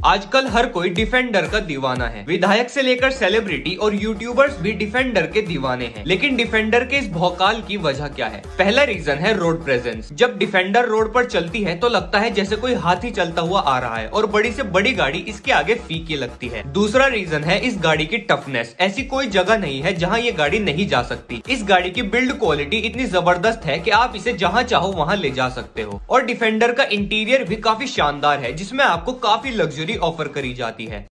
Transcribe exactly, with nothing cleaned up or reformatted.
आजकल हर कोई डिफेंडर का दीवाना है। विधायक से लेकर सेलिब्रिटी और यूट्यूबर्स भी डिफेंडर के दीवाने हैं। लेकिन डिफेंडर के इस भौकाल की वजह क्या है? पहला रीजन है रोड प्रेजेंस। जब डिफेंडर रोड पर चलती है तो लगता है जैसे कोई हाथी चलता हुआ आ रहा है और बड़ी से बड़ी गाड़ी इसके आगे फीकी लगती है। दूसरा रीजन है इस गाड़ी की टफनेस। ऐसी कोई जगह नहीं है जहाँ ये गाड़ी नहीं जा सकती। इस गाड़ी की बिल्ड क्वालिटी इतनी जबरदस्त है कि आप इसे जहाँ चाहो वहाँ ले जा सकते हो। और डिफेंडर का इंटीरियर भी काफी शानदार है, जिसमें आपको काफी लग्जरी ऑफर करी जाती है।